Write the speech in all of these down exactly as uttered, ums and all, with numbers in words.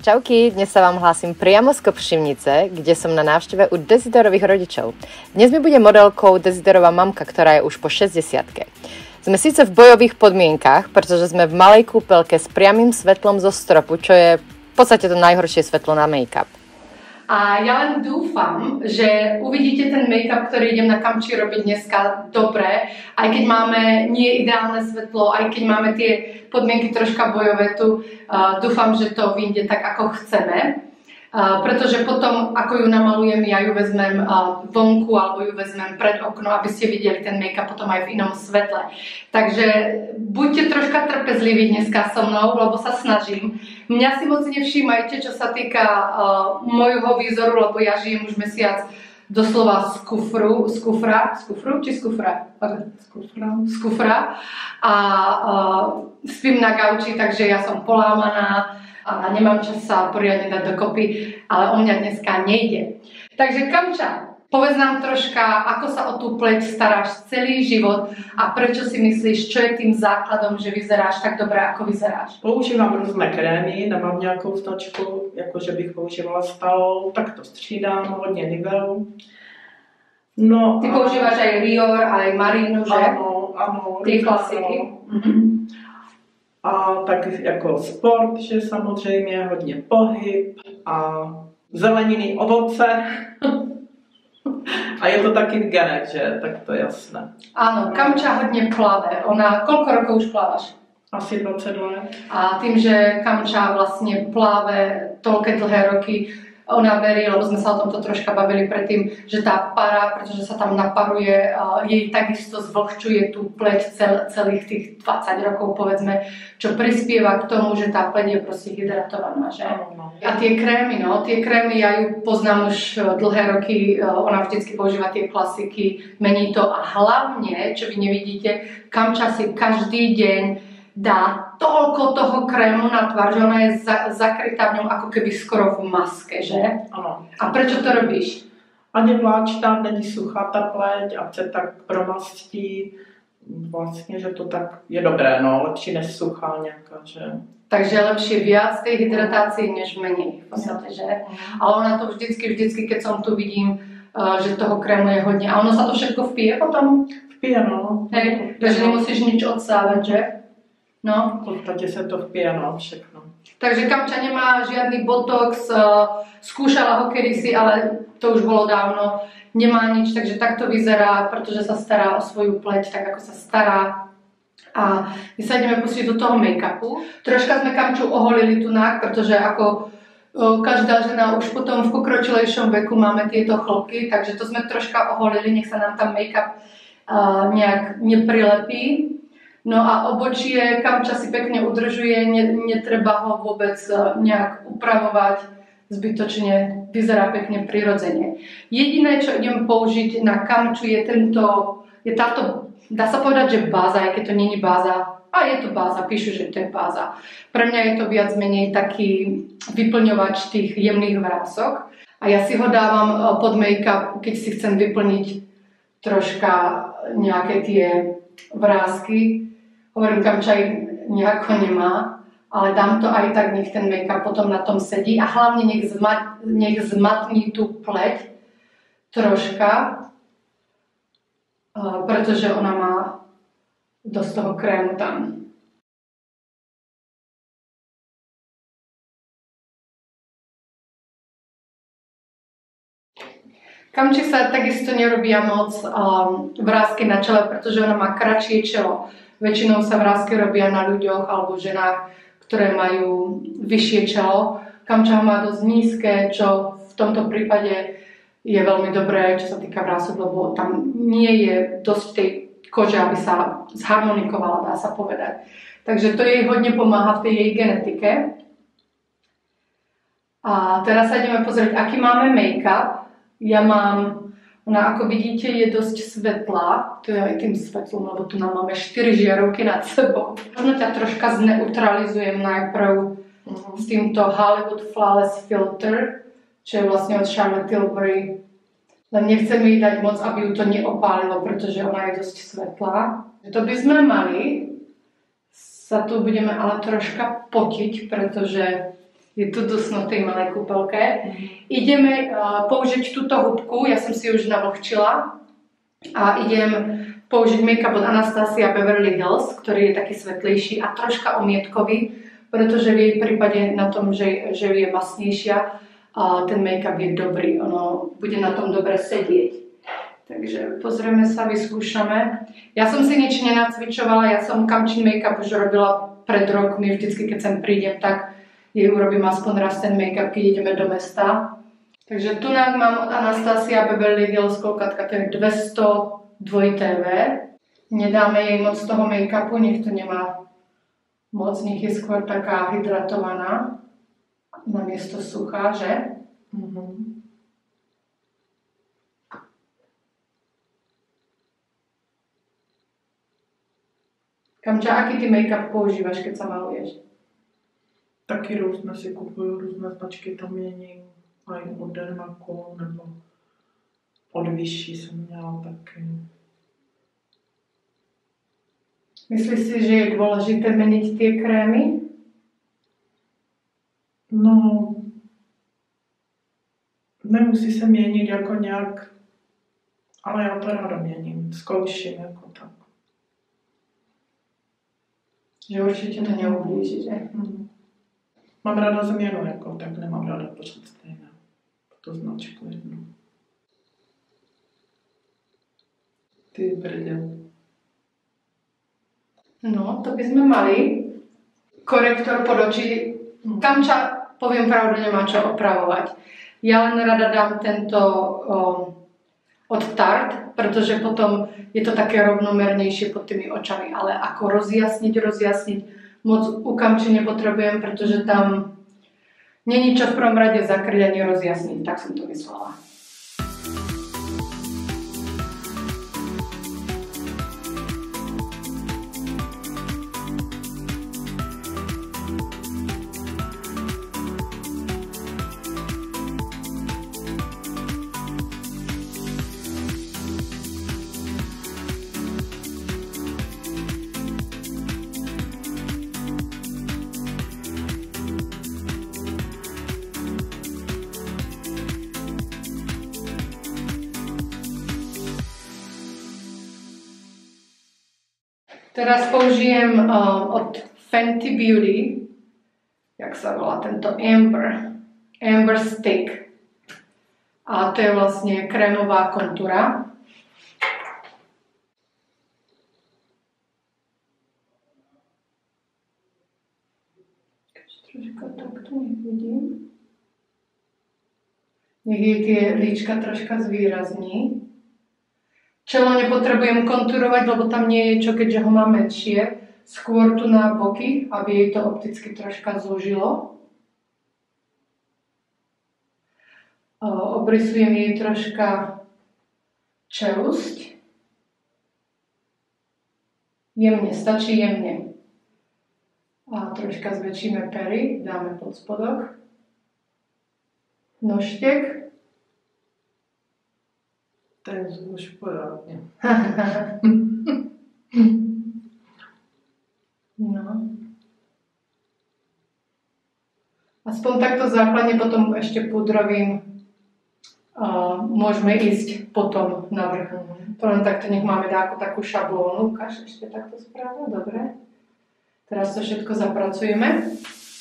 Čauky, dnes sa vám hlásim priamo z Kopřivnice, kde som na návšteve u Desiderových rodičov. Dnes mi bude modelkou Desiderová mamka, ktorá je už po šesťdesiatke. Sme síce v bojových podmienkach, pretože sme v malej kúpelke s priamým svetlom zo stropu, čo je v podstate to najhoršie svetlo na make-up. A ja len dúfam, že uvidíte ten make-up, ktorý idem na Kamči robiť dneska dobre, aj keď máme nie ideálne svetlo, aj keď máme tie podmienky troška bojové tu, uh, dúfam, že to vyjde tak, ako chceme. Uh, pretože potom, ako ju namalujem, ja ju vezmem uh, vonku alebo ju vezmem pred okno, aby ste videli ten make-up potom aj v inom svetle. Takže buďte troška trpezliví dneska so mnou, lebo sa snažím. Mňa si moc nevšímajte, čo sa týka uh, môjho výzoru, lebo ja žijem už mesiac doslova z kufru, z kufra, z kufru či z kufra? Z kufra. Z kufra. A uh, spím na gauči, takže ja som polámaná a nemám čas sa poriadne dať dokopy, ale o mňa dneska nejde. Takže Kamča, povedz nám troška, ako sa o tú pleť staráš celý život a prečo si myslíš, čo je tým základom, že vyzeráš tak dobre, ako vyzeráš? Používám různé krémy, nemám nějakou značku, jakože bych používala stále, tak to střídám, hodně Niveu. No, Ty používáš aj Rior, aj Marinu, že? Ano, ano. Ty klasiky. Mhm. A tak jako sport, že samozřejmě hodně pohyb a zeleniny, ovoce. A je to taky v genech, že? Tak to je jasné. Áno, Kamča hodně plave. Ona, koľko rokov už plávaš? Asi dvacet let. A tým, že Kamča vlastne pláve toľké dlhé roky, ona verí, lebo sme sa o tomto troška bavili predtým, že tá para, pretože sa tam naparuje, jej takisto zvlhčuje tú pleť cel, celých tých dvadsať rokov, povedzme, čo prispieva k tomu, že tá pleť je proste hydratovaná, že? A tie krémy, no, tie krémy, ja ju poznám už dlhé roky, ona vždycky používa tie klasiky, mení to a hlavne, čo vy nevidíte, Kamča si každý deň dá toľko toho krému na tvár, že ona je za, zakrytá v ňom ako keby skoro v maske, že? Ano. A prečo to robíš? Ani vláčná, není suchá ta pleť, ať se tak promastí. Vlastně, že to tak je dobré, no, lepší než suchá nějaká, že? Takže lepšie viac tej hydratácie, než menej, v podstate, že? Ale ona to vždycky, vždycky, keď som tu vidím, že toho krému je hodne. A ono sa to všetko vpije potom? Vpije, no. Hej, takže nemusíš nič odsávať, že? No. V podstate sa to vpije, no, všechno. Takže Kamča nemá žiadny botox, skúšala ho kedysi, ale to už bolo dávno. Nemá nič, takže takto vyzerá, pretože sa stará o svoju pleť, tak ako sa stará. A my sa ideme pustiť do toho make-upu. Troška sme Kamču oholili tunák, pretože ako každá žena už potom v pokročilejšom veku máme tieto chlopky, takže to sme troška oholili, nech sa nám tam make-up nejak neprilepí. No a obočie Kamča si pekne udržuje, netreba ho vôbec nejak upravovať zbytočne, vyzerá pekne prirodzene. Jediné, čo idem použiť na Kamču je tento, je táto, dá sa povedať, že báza, aj keď to není báza, a je to báza, píšu, že to je báza. Pre mňa je to viac menej taký vyplňovač tých jemných vrások a ja si ho dávam pod make-up, keď si chcem vyplniť troška nejaké tie vrásky. Hovorím, Kamča nejako nemá, ale dám to aj tak, nech ten make-up potom na tom sedí a hlavne nech, zmat, nech zmatní tú pleť troška, pretože ona má dosť toho krému tam. Kamči sa takisto nerobia moc um, vrásky na čele, pretože ona má kratšie čelo. Väčšinou sa vrásky robia na ľuďoch alebo ženách, ktoré majú vyššie čelo. Kamča má dosť nízke, čo v tomto prípade je veľmi dobré, čo sa týka vrások, lebo tam nie je dosť tej kože, aby sa zharmonikovala, dá sa povedať. Takže to jej hodne pomáha v tej jej genetike. A teraz sa ideme pozrieť, aký máme make-up. Ja mám, ona ako vidíte je dosť svetlá, to je aj tým svetlom, lebo tu nám máme štyri žiarovky nad sebou. Možno ťa troška zneutralizujem najprv uh-huh. s týmto Hollywood Flawless Filter, čo je vlastne od Charlotte Tilbury. Len nechcem jej dať moc, aby ju to neopálilo, pretože ona je dosť svetlá. To by sme mali, sa tu budeme ale troška potiť, pretože Je tu dusno v tej malej kúpelke. Mm-hmm. Ideme uh, použiť túto húbku, ja som si už navlhčila a idem použiť make-up od Anastasia Beverly Hills, ktorý je taký svetlejší a troška omietkový, pretože v jej prípade na tom, že, že je masnejšia, uh, ten make-up je dobrý, ono bude na tom dobre sedieť. Takže pozrieme sa, vyskúšame. Ja som si nič nenacvičovala, ja som kamčin make-up už robila pred rokmi, vždycky keď sem prídem, tak jej urobím aspoň raz ten make-up, keď ideme do mesta. Takže tu mám od Anastasia Beverly Hills kolkatka, to je dvesto dva té vé. Nedáme jej moc toho make-upu, nech to nemá moc, nech je skôr taká hydratovaná, namiesto suchá, že? Mm-hmm. Kamča, aký ty make-up používaš, keď sa maluješ? Taky různé si kupuju, různé značky tam měním, aj od Dermaco, nebo od Vichy jsem měla taky. Myslíš si, že je dôležité meniť tie krémy? No, nemusí se měnit jako nějak, ale já to ráda měním, zkouším jako tak. Že určitě to neublíží, že? Mm. Mám ráda změnu, jako, tak nemám ráda pořád stejné. To značku jednu. Ty brdě. No, to by sme mali. Korektor pod oči. Kamča, poviem pravdu, nemá čo opravovať. Ja len rada dám tento um, od Tarte, pretože potom je to také rovnomernejšie pod tými očami, ale ako rozjasniť, rozjasniť, moc u Kamči nepotrebujem, pretože tam není čo v prvom rade zakryť ani rozjasniť, tak som to myslela. Teraz použijem uh, od Fenty Beauty, jak sa volá tento Amber, Amber Stick. A to je vlastne krémová kontúra. Troška takto, nech vidím. Nech jej tie líčka troška zvýrazní. Čelo nepotrebujem kontúrovať, lebo tam nie je čo, keďže ho mám menšie. Skôr tu na boky, aby jej to opticky troška zúžilo. Obrysujem jej troška čelusť. Jemne, stačí jemne. A troška zväčšíme pery, dáme pod spodok. Nožtek. Ten už pořádně. No. Aspoň takto základne, potom ešte pudrovým uh, môžeme ísť potom na vrch. To len takto nech máme dáko takú šablónu. Ukáž ešte takto správne, dobre. Teraz to všetko zapracujeme.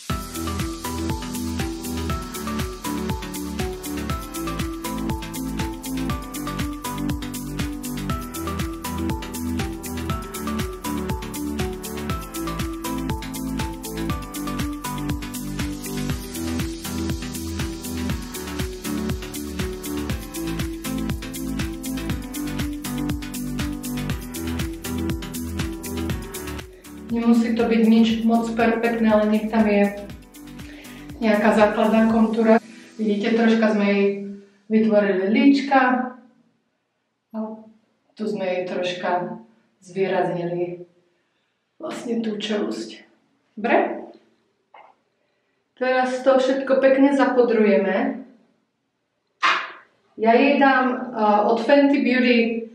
Nemusí to byť nič moc perfektné, ale nech tam je nejaká základná kontúra. Vidíte, troška sme jej vytvorili líčka a tu sme jej troška zvýraznili vlastne tú čelusť. Dobre? Teraz to všetko pekne zapodrujeme. Ja jej dám uh, od Fenty Beauty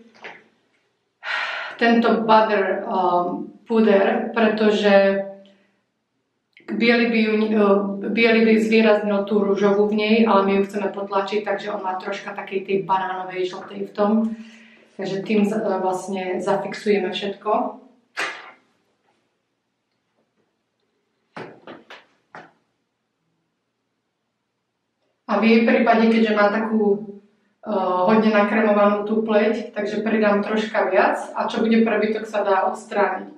tento butter um, puder, pretože biely by, ju, biely by zvýraznil tú ružovú v nej, ale my ju chceme potlačiť, takže on má troška takej tej banánovej, žltej v tom. Takže tým vlastne zafixujeme všetko. A v jej prípade, keďže má takú uh, hodne nakremovanú tú pleť, takže pridám troška viac a čo bude prebytok sa dá odstrániť.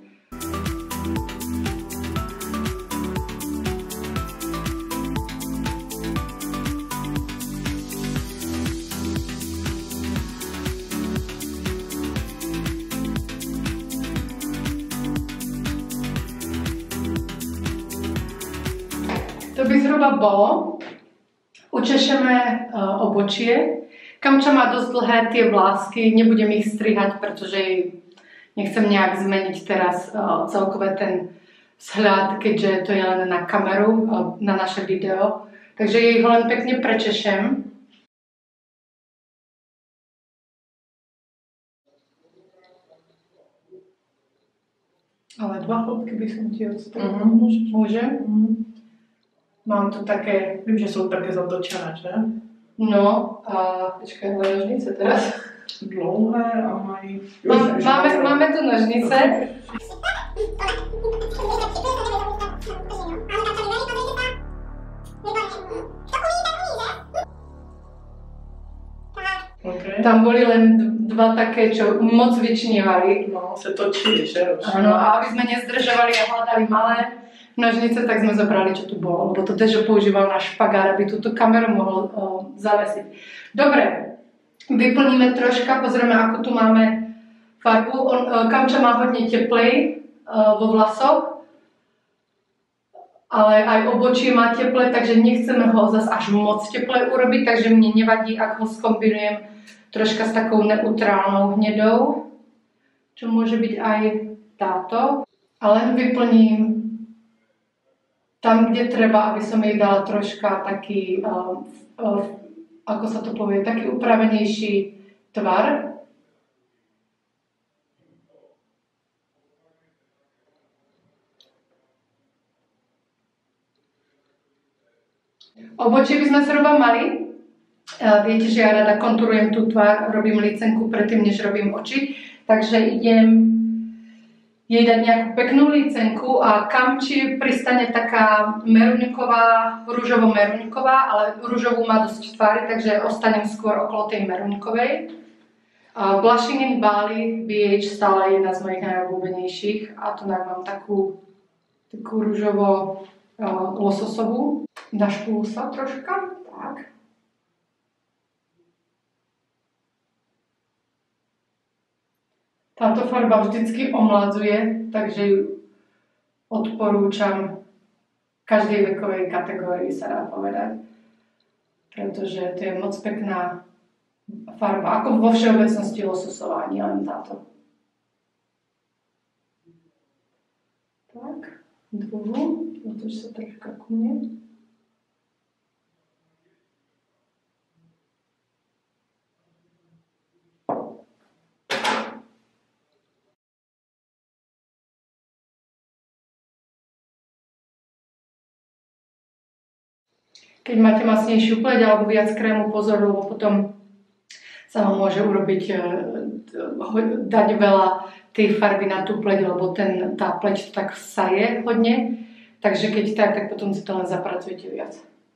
To by zhruba bolo. Učešeme uh, obočie. Kamča má dosť dlhé tie vlásky, nebudem ich strihať, pretože jej nechcem nejak zmeniť teraz uh, celkové ten vzhľad, keďže to je len na kameru, uh, na naše video. Takže jej ho len pekne prečešem. Ale dva chlopky by som ti odstrihla. Mm-hmm. Môžem? Mm-hmm. Mám tu také... Vím, že jsou také zatočené, že? No, a počkaj, ale nožnice teraz. Dlouhé a mají... Má, máme, máme tu nožnice. Okay. Tam boli len dva také, čo moc vyčnievali. No, se točí, že? Áno, a aby sme nezdržovali a hľadali malé nožnice, tak sme zobrali, čo tu bolo. Lebo to Dežo používal na špagár, aby túto kameru mohol o, zavesiť. Dobre, vyplníme troška, pozrieme, ako tu máme farbu. On, o, Kamča má hodne teplej o, vo vlasoch, ale aj obočie má teple, takže nechceme ho zase až moc teple urobiť, takže mne nevadí, ak ho skombinujem troška s takou neutrálnou hnedou, čo môže byť aj táto. A len vyplním tam, kde treba, aby som jej dala troška taký, uh, uh, ako sa to povie, taký upravenejší tvar. Obočie by sme zhruba mali. Uh, viete, že ja rada konturujem tú tvár, robím licenku predtým, než robím oči. Takže idem jej dať nejakú peknú licenku a Kamči pristane taká meruniková, rúžovo-meruniková, ale rúžovú má dosť tvary, takže ostanem skôr okolo tej merunikovej. Uh, Blushing in Bali bé há stále jedna z mojich najobľúbenejších a tu mám takú, takú rúžovo uh, lososovú. Našpulú sa troška, tak. Táto farba vždycky omladzuje, takže ju odporúčam v každej vekovej kategórii, sa dá povedať. Pretože to je moc pekná farba, ako vo všeobecnosti lososová, nie len táto. Tak, druhú, otoč sa troška ku mne. Keď máte masnejšiu pleť alebo viac krému, pozor, lebo potom sa vám môže urobiť, dať veľa tej farby na tú pleť, lebo ten, tá pleť to tak saje hodne. Takže keď tak, tak potom si to len zapracujete viac.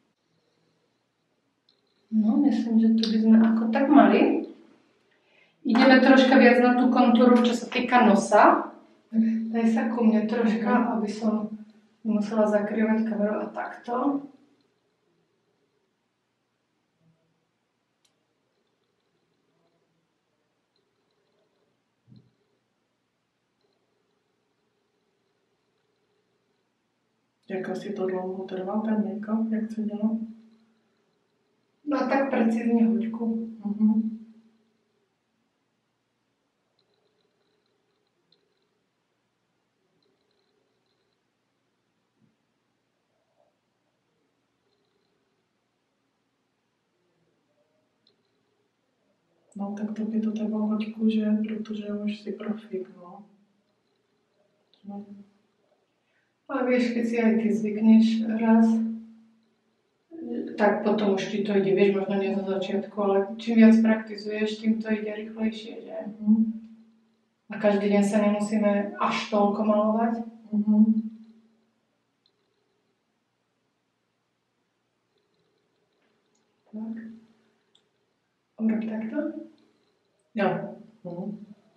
No, myslím, že tu by sme ako tak mali. Ideme troška viac na tú kontúru, čo sa týka nosa. Daj sa ku mne troška, aby som nemusela zakrývať kameru a takto. Jak asi to dlouho trvá, ten make-up, jak se dělá? No tak precízne hoďku. Uh-huh. No tak to by to trvalo hoďku, že? Protože už si profík, no. no. Ale vieš, keď si aj ty zvykneš raz, tak potom už ti to ide, vieš, možno nie zo začiatku, ale čím viac praktizuješ, tým to ide rýchlejšie, že? Mm. A každý deň sa nemusíme až toľko malovať. Mm-hmm. Tak. Urob takto? Jo. Mm.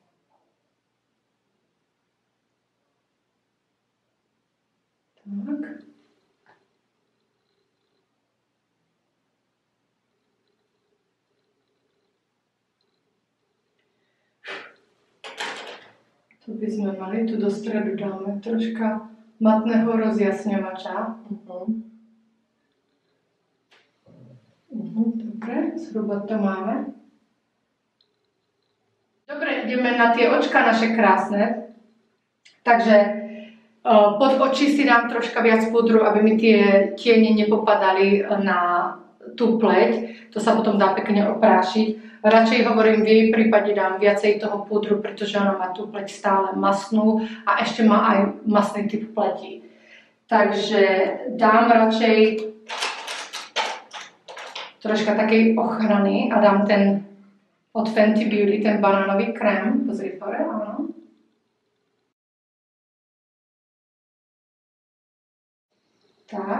Tak. Tu by sme mali, tu do stredu dáme troška matného rozjasňovača. Uh-huh. Uh-huh, dobre, zhruba to máme. Dobre, ideme na tie očka naše krásne. Takže uh, pod oči si dám troška viac pudru, aby mi tie tiene nepopadali na tú pleť. To sa potom dá pekne oprášiť. Radšej hovorím, v jej prípade dám viacej toho púdru, pretože ona má tú pleť stále masnú a ešte má aj masný typ pleti. Takže dám radšej troška takej ochrany a dám ten od Fenty Beauty, ten banánový krém. Pozri hore, áno. Tak.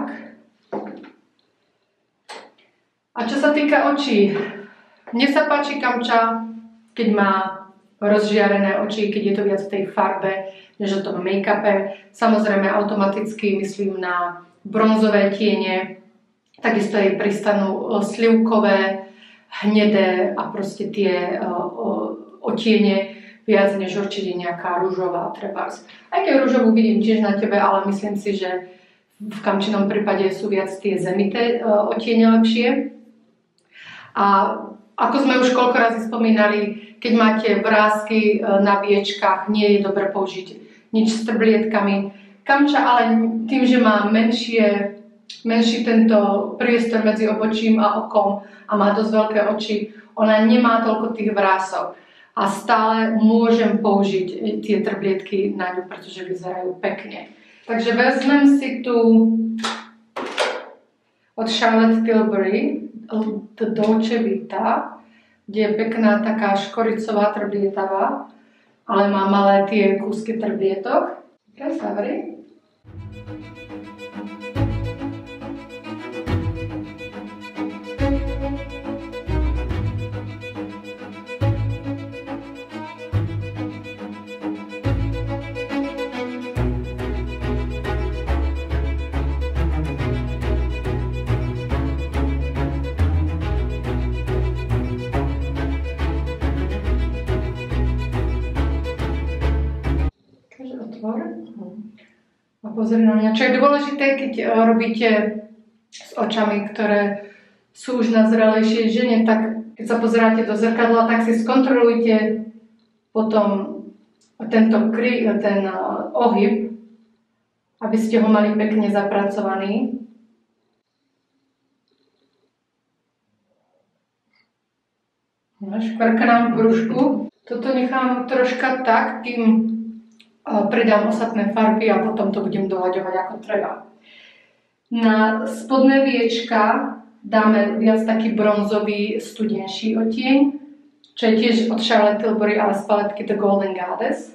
A čo sa týka očí, mne sa páči Kamča, keď má rozžiarené oči, keď je to viac v tej farbe, než o tom make-upe. Samozrejme automaticky myslím na bronzové tiene, takisto jej pristanú slivkové, hnedé a proste tie otiene viac než určite nejaká ružová trebárs. Aj keď ružovú vidím tiež na tebe, ale myslím si, že v Kamčinom prípade sú viac tie zemité otiene lepšie. A ako sme už koľko razy spomínali, keď máte vrásky na viečkách, nie je dobre použiť nič s trblietkami. Kamča ale tým, že má menšie, menší tento priestor medzi obočím a okom a má dosť veľké oči, ona nemá toľko tých vrások. A stále môžem použiť tie trblietky na ňu, pretože vyzerajú pekne. Takže vezmem si tu od Charlotte Tilbury to Dolce Vita, kde je pekná taká škoricová trblietavá, ale má malé tie kúsky trblietok. Okay, zavri. A pozri na mňa. Čo je dôležité, keď robíte s očami, ktoré sú už na zrelejšej žene, tak keď sa pozeráte do zrkadla, tak si skontrolujte potom tento kry, ten ohyb, aby ste ho mali pekne zapracovaný. Škvrknám brúšku. Toto nechám troška tak, kým pridám ostatné farby a potom to budem doľaďovať ako treba. Na spodné viečka dáme viac taký bronzový studenší odtieň, čo je tiež od Charlotte Tilbury, ale z paletky The Golden Goddess.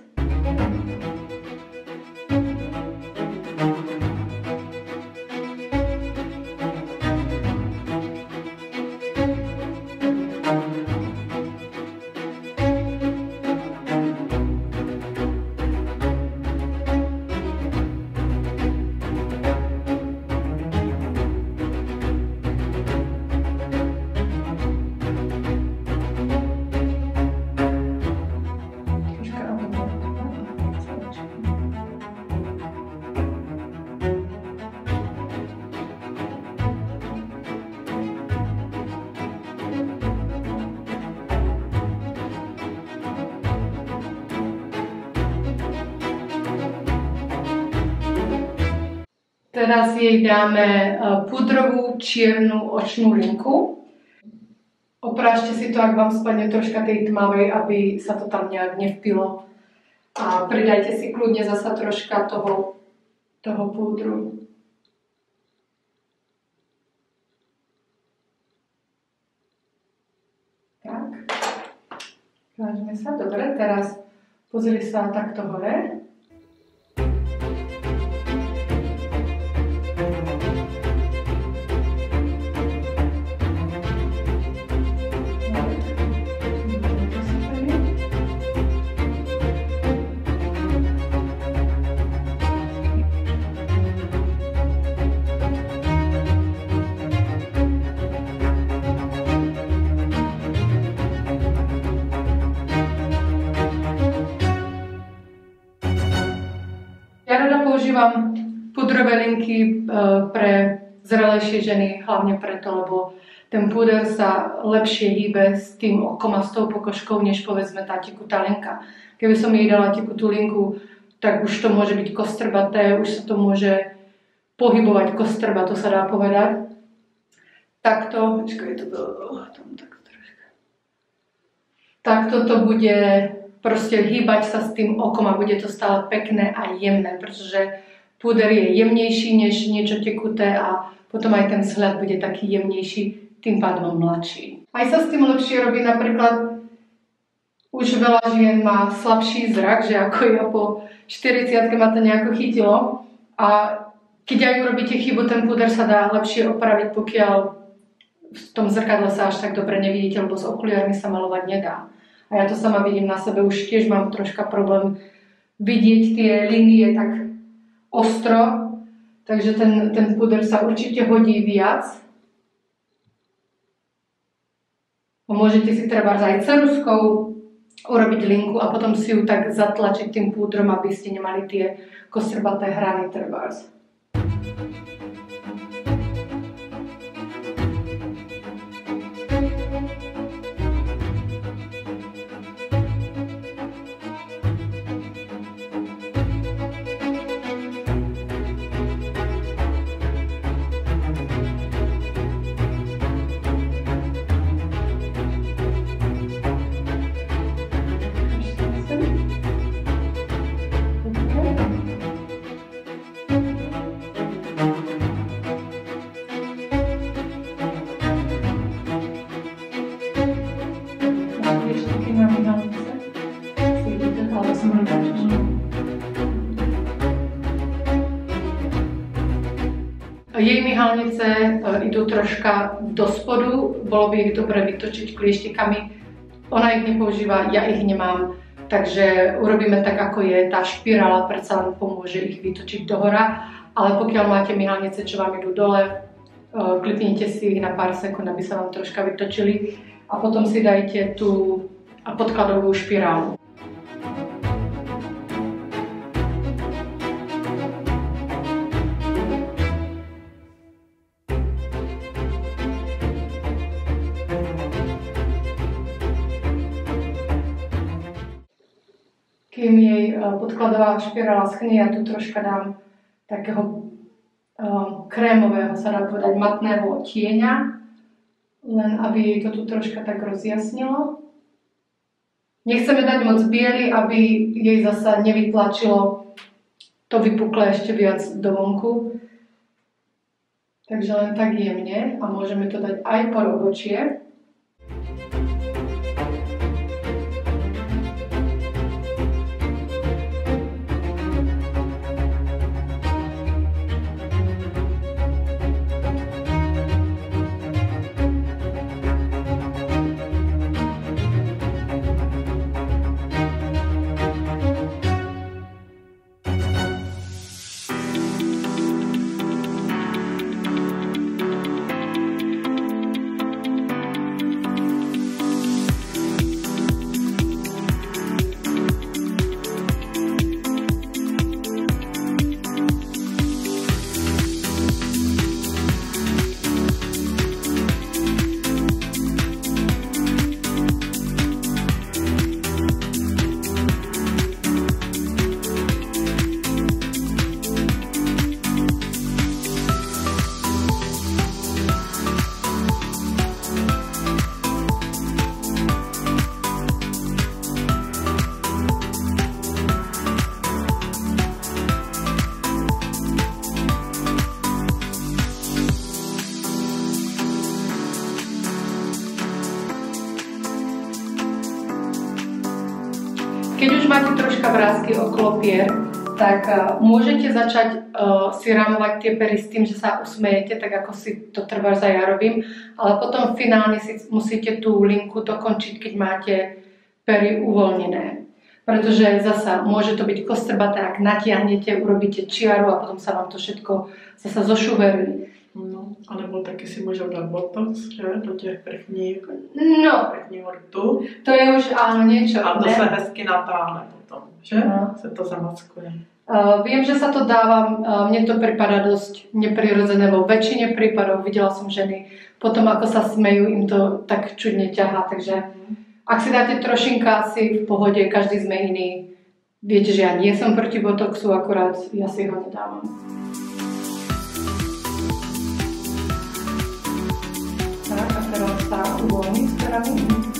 Teraz jej dáme pudrovú čiernu očnú linku. Oprášte si to, ak vám spadne troška tej tmavej, aby sa to tam nejak nevpilo. A pridajte si kľudne zasa troška toho toho púdru. Tak. Vážme sa. Dobre, teraz pozri sa takto hore. Ja rada používam pudrové linky pre zrelejšie ženy, hlavne preto, lebo ten púder sa lepšie hýbe s tým okom a s tou pokožkou, než povedzme tá tekutá linka. Keby som jej dala tekutú linku, tak už to môže byť kostrbaté, už sa to môže pohybovať kostrbato, sa dá povedať. Takto, počkaj, to bylo, tam takto troška. Takto to bude proste hýbať sa s tým okom a bude to stále pekné a jemné, pretože púder je jemnejší než niečo tekuté a potom aj ten vzhľad bude taký jemnejší, tým pádom mladší. Aj sa s tým lepšie robí napríklad, už veľa žien má slabší zrak, že ako ja po štyridsiatke ma to nejako chytilo a keď aj urobíte chybu, ten púder sa dá lepšie opraviť, pokiaľ v tom zrkadle sa až tak dobre nevidíte, lebo s okuliármi sa malovať nedá. A ja to sama vidím na sebe, už tiež mám troška problém vidieť tie línie tak ostro, takže ten, ten púder sa určite hodí viac. A môžete si treba aj ceruskou urobiť linku a potom si ju tak zatlačiť tým púdrom, aby ste nemali tie kostrbaté hrany trebárs. Jej myhalnice idú troška do spodu, bolo by ich dobre vytočiť klieštikami. Ona ich nepoužíva, ja ich nemám, takže urobíme tak, ako je. Tá špirála predsa len pomôže ich vytočiť dohora, ale pokiaľ máte myhalnice, čo vám idú dole, klipnite si ich na pár sekúnd, aby sa vám troška vytočili a potom si dajte tú podkladovú špirálu. Kým jej podkladová špirála schnie, ja tu troška dám takého um, krémového, sa dá povedať, matného tieňa, len aby jej to tu troška tak rozjasnilo. Nechceme dať moc biely, aby jej zasa nevytlačilo to vypuklé ešte viac do vonku. Takže len tak jemne a môžeme to dať aj po obočie. máte troška vrásky okolo pier, tak uh, môžete začať uh, si ramovať tie pery s tým, že sa usmejete, tak ako si to trvá za ja robím, ale potom finálne si musíte tú linku dokončiť, keď máte pery uvoľnené. Pretože zasa môže to byť kostrbaté, ak natiahnete, urobíte čiaru a potom sa vám to všetko zasa zošuverí. No, alebo taky si můžou dát botox, že? Do těch prvních, no, prvního rtu. To je už áno niečo. A to ne? se hezky natáhne potom, že? No. Se to zamaskuje. Uh, viem, že sa to dáva, uh, mne to prípada dosť neprirodzené vo väčšine prípadov. Videla som ženy, potom ako sa smejú, im to tak čudne ťahá, takže ak si dáte trošinka, asi v pohode, každý sme iný. Viete, že ja nie som proti botoxu, akurát ja si ho nedávam. Tak, a teraz sa uvoľní s perami.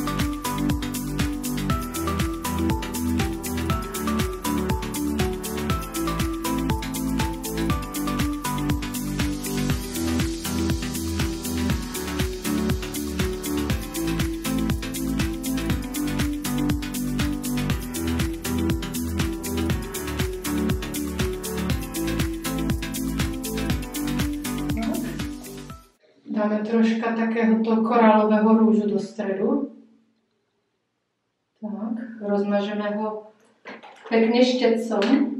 Dáme troška takéhoto korálového rúžu do stredu. Tak, rozmažeme ho pekne štecom.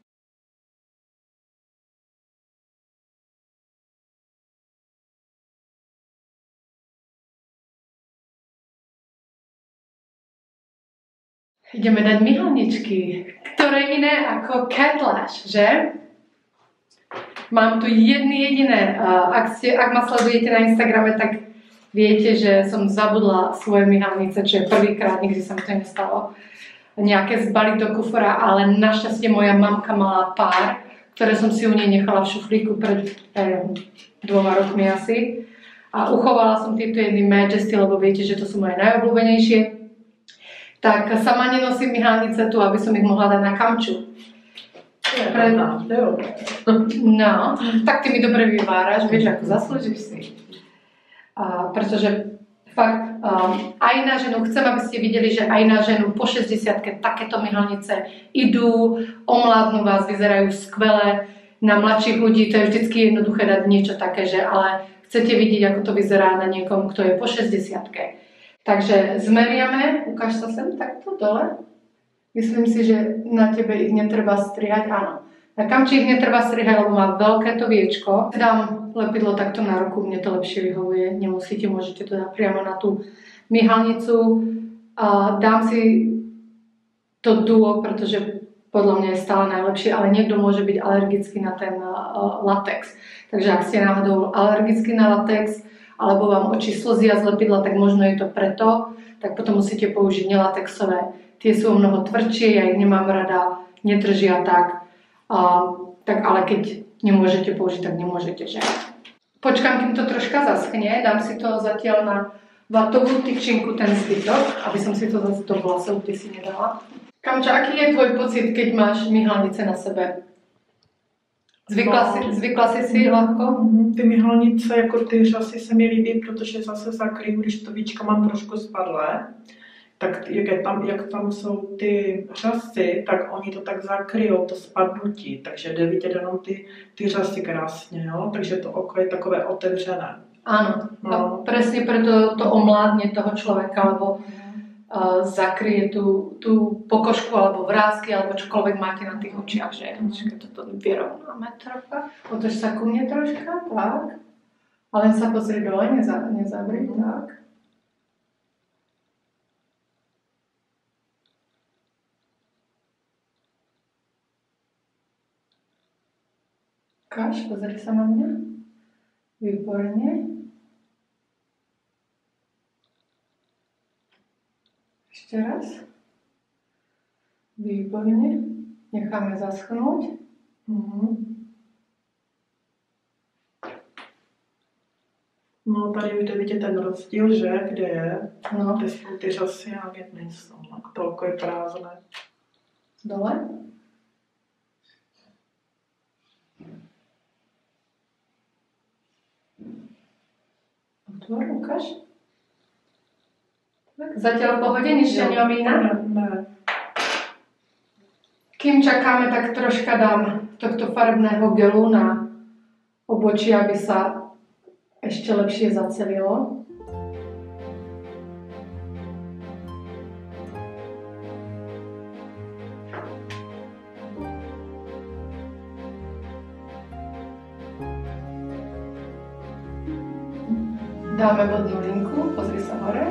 Ideme dať myhalničky, ktoré iné ako Cat Lash, že? Mám tu jedny jediné. Ak, ste, ak ma sledujete na Instagrame, tak viete, že som zabudla svoje myhalnice, čo je prvýkrát, nikdy sa mi to nestalo. Nejaké zbaliť do kufora, ale našťastie moja mamka mala pár, ktoré som si u nej nechala v šuflíku pred eh, dvoma rokmi asi. A uchovala som tieto jedny Majesty, lebo viete, že to sú moje najobľúbenejšie. Tak sama nenosím myhalnice tu, aby som ich mohla dať na kamču. Pre... No, tak ty mi dobre vyváraš, vieš, ako zaslúžiš si. A, pretože fakt, um, aj na ženu, chcem, aby ste videli, že aj na ženu po šesťdesiatke takéto myhalnice idú, omládnu vás, vyzerajú skvele. Na mladších ľudí to je vždycky jednoduché dať niečo také, že ale chcete vidieť, ako to vyzerá na niekom, kto je po šesťdesiatke. Takže zmeriame, ukáž sa sem takto dole. Myslím si, že na tebe ich netreba strihať, áno. Na kamči ich netreba strihať, lebo má veľké to viečko. Dám lepidlo takto na ruku, mne to lepšie vyhovuje. Nemusíte, môžete to dať priamo na tú myhalnicu. A dám si to duo, pretože podľa mňa je stále najlepšie, ale niekto môže byť alergický na ten uh, latex. Takže ak ste náhodou alergický na latex, alebo vám oči slzia z lepidla, tak možno je to preto, tak potom musíte použiť nelatexové. Tie sú mnoho tvrdšie, ja ich nemám rada, nedržia tak. Uh, tak ale keď nemôžete použiť, tak nemôžete, že? Počkám, kým to troška zaschne, dám si to zatiaľ na vatovú tyčinku, ten zbytok, aby som si to zase do vlasov, kde si nedala. Kamča, aký je tvoj pocit, keď máš myhalnice na sebe? Zvykla, no. si, zvykla si si ľahko? Ty myhalnice, jako ty řasy se mi líbí, protože zase zakryju, když to víčko mám trošku spadlé. Tak jak, je tam, jak tam jsou ty řasy, tak oni to tak zakryjou, to spadnutí, takže jde vidět jenom ty, ty řasy krásně, jo? Takže to oko je takové otevřené. Áno, no. A presne preto to omládne toho človeka, alebo uh, zakryje tú, tú pokožku, alebo vrásky, alebo čokoľvek máte na tých očiach, že mm. toto vyrovnáme trocha. Otoč sa ku mne troška, tak. A len sa pozri dole, neza, nezabri, mm. tak. Kaš, pozri sa na mňa. Výborne. Ešte raz. Výborne. Necháme zaschnúť. Mhm. No, tady jde vidět ten rozdíl, že? Kde je? No. Kde jsou ty řasy a kde nejsou. To oko je prázdné. Dole? Otvor, ukáž. Tak, zatiaľ v pohode, nič ťa neomína? Ne, ne. kým čakáme, tak troška dám tohto farebného gelu na obočí, aby sa ešte lepšie zacelilo. Dáme vodnú linku, pozri sa hore.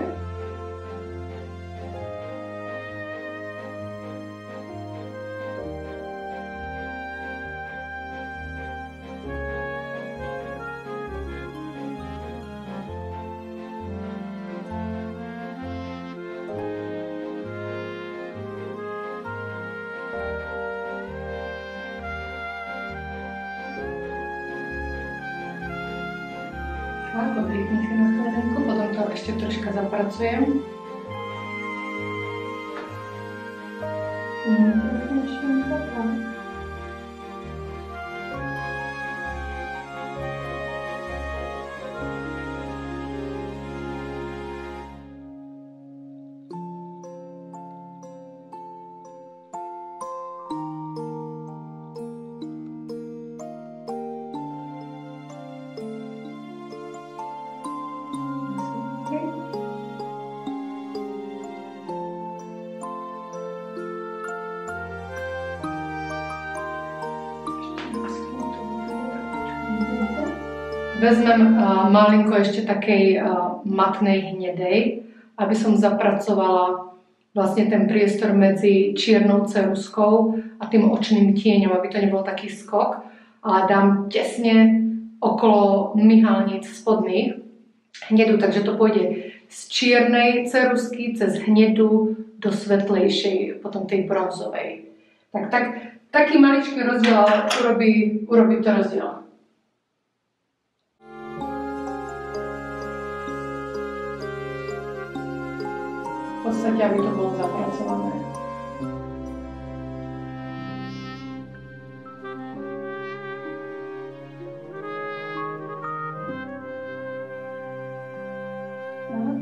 Odvykni si na chvíľku, potom to ešte troška zapracujem. Vezmem uh, malinko ešte takej uh, matnej hnedej, aby som zapracovala vlastne ten priestor medzi čiernou ceruskou a tým očným tieňom, aby to nebol taký skok. A dám tesne okolo myhalníc spodných hnedu, takže to pôjde z čiernej cerusky cez hnedu do svetlejšej, potom tej bronzovej. Tak, tak taký maličký rozdiel urobí, urobí to rozdiel. V podstate, aby to bolo zapracované. Tak.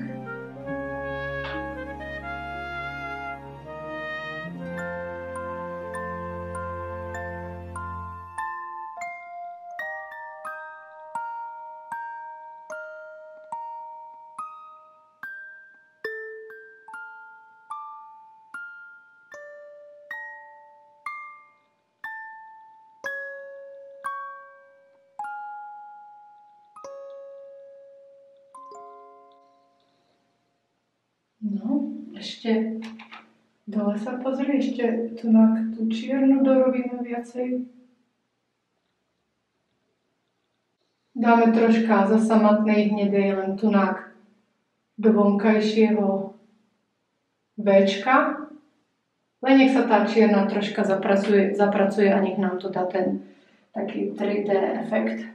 No, ešte dole sa pozri, ešte tu na tú čiernu dorobíme viacej. Dáme troška zasa matnej hnedej len tu do vonkajšieho Včka. Len nech sa tá čierna troška zapracuje, zapracuje a nech nám to dá ten taký tri dé efekt.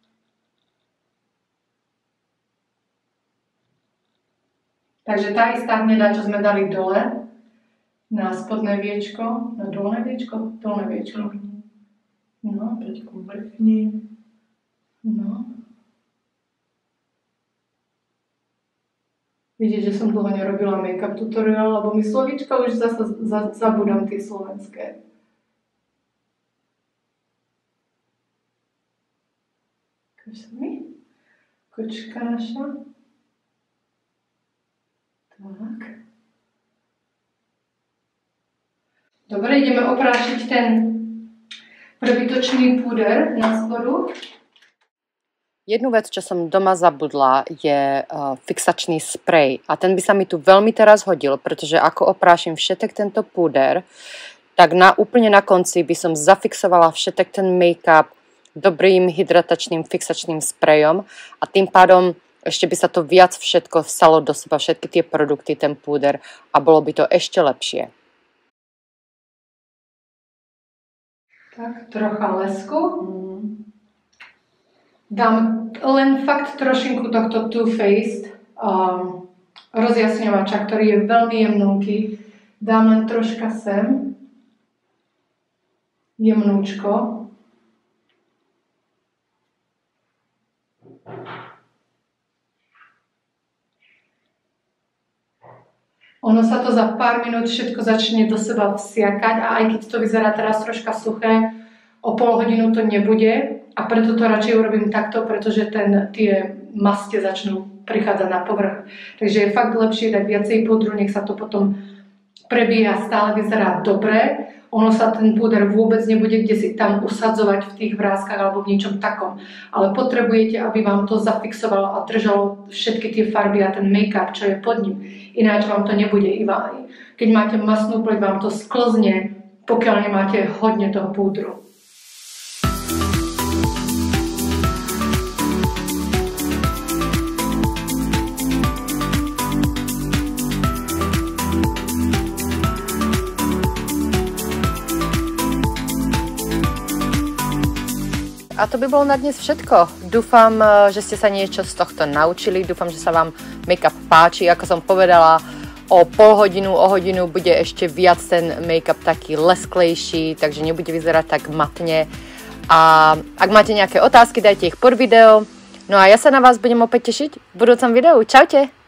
Takže tá istá hneda, čo sme dali dole, na spodné viečko, na dolné viečko, dolné viečko. No, Teďko vrchní. No. Vidíte, že som dlho nerobila make-up tutoriál, lebo mi slovíčka už zase za, zabudám tie slovenské. Ukáž sa mi? Kočka naša. Tak. Dobre, ideme oprášiť ten prebytočný púder na spodu. Jednu vec, čo som doma zabudla, je uh, fixačný sprej. A ten by sa mi tu veľmi teraz hodil, pretože ako oprášim všetek tento púder, tak na, úplne na konci by som zafixovala všetek ten make-up dobrým hydratačným fixačným sprejom a tým pádom ešte by sa to viac všetko vsalo do seba, všetky tie produkty, ten púder a bolo by to ešte lepšie. Tak, trocha lesku. Dám len fakt trošinku tohto Too Faced um, rozjasňovača, ktorý je veľmi jemnúky. Dám len troška sem. Jemnúčko. ono sa to za pár minút všetko začne do seba vsiakať a aj keď to vyzerá teraz troška suché, o pol hodinu to nebude a preto to radšej urobím takto, pretože ten, tie maste začnú prichádzať na povrch. Takže je fakt lepšie dať viacej púdru, nech sa to potom prebieha, stále vyzerá dobre. Ono sa ten púder vôbec nebude kde si tam usadzovať v tých vrázkach alebo v niečom takom. Ale potrebujete, aby vám to zafixovalo a držalo všetky tie farby a ten make-up, čo je pod ním. Ináč vám to nebude iva. Keď máte masnú pleť, vám to sklzne, pokiaľ nemáte hodne toho púdru. A to by bolo na dnes všetko. Dúfam, že ste sa niečo z tohto naučili. Dúfam, že sa vám make-up páči. Ako som povedala, o pol hodinu, o hodinu bude ešte viac ten make-up taký lesklejší, takže nebude vyzerať tak matne. A ak máte nejaké otázky, dajte ich pod video. No a ja sa na vás budem opäť tešiť v budúcom videu. Čaute!